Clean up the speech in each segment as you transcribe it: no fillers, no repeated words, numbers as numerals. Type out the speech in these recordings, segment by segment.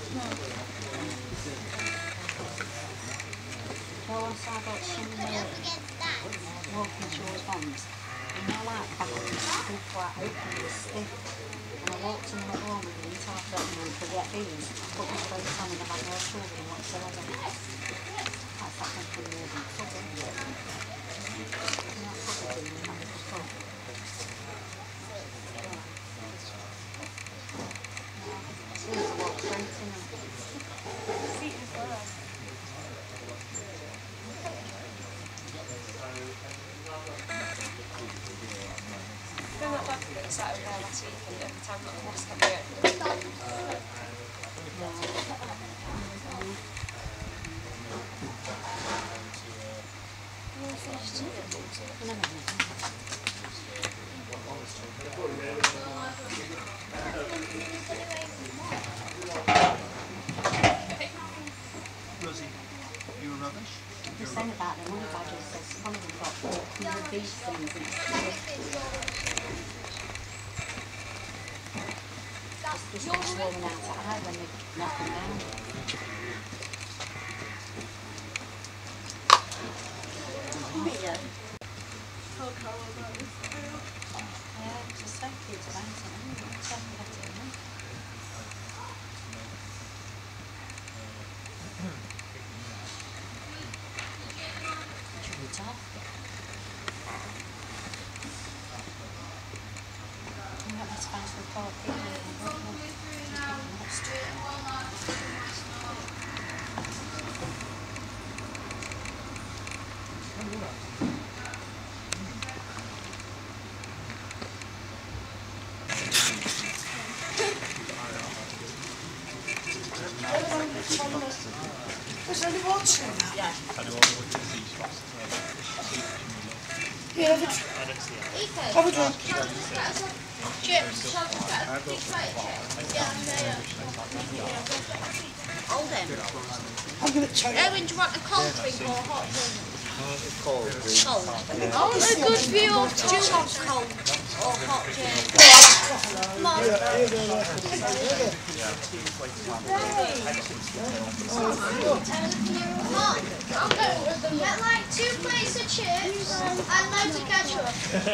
Well, once I got some walking short bonds, and my light back up was stiff, quite open, it was stiff. And I walked in the home and the entire threatened and forget these. I put my face on and I had no children whatsoever. That's that one from the other cover. And that cover doing that little cup. As soon as I walked straight in and seat as well. They're not bad that sat over there last week and every time the horse kept going. Rosie, you were rubbish? They're saying about the money badges, says one of them got 400 these things and it's just swarming outside when they knock them down. Yeah, just so cute about it. So pretty. It's off. I'm not as fast as Paul Peter. Was there any water in that? Yeah. Yeah, have a drink. Chips. Hold him. I'm going to tell you. Erwin, do you want a cold drink or a hot drink? Cold. Oh, a good view of do you want cold or hot drink? Come on. Get like 2 plates of chips and loads of ketchup.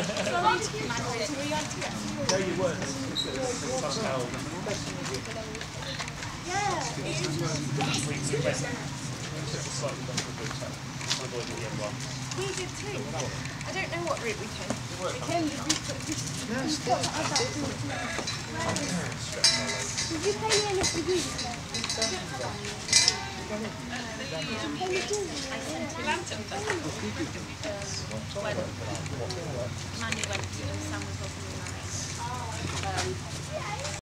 No, you weren't. We did too. I don't know what route we came. We came the route that this. Did you pay me anything for using it? When Mandy went to Sam was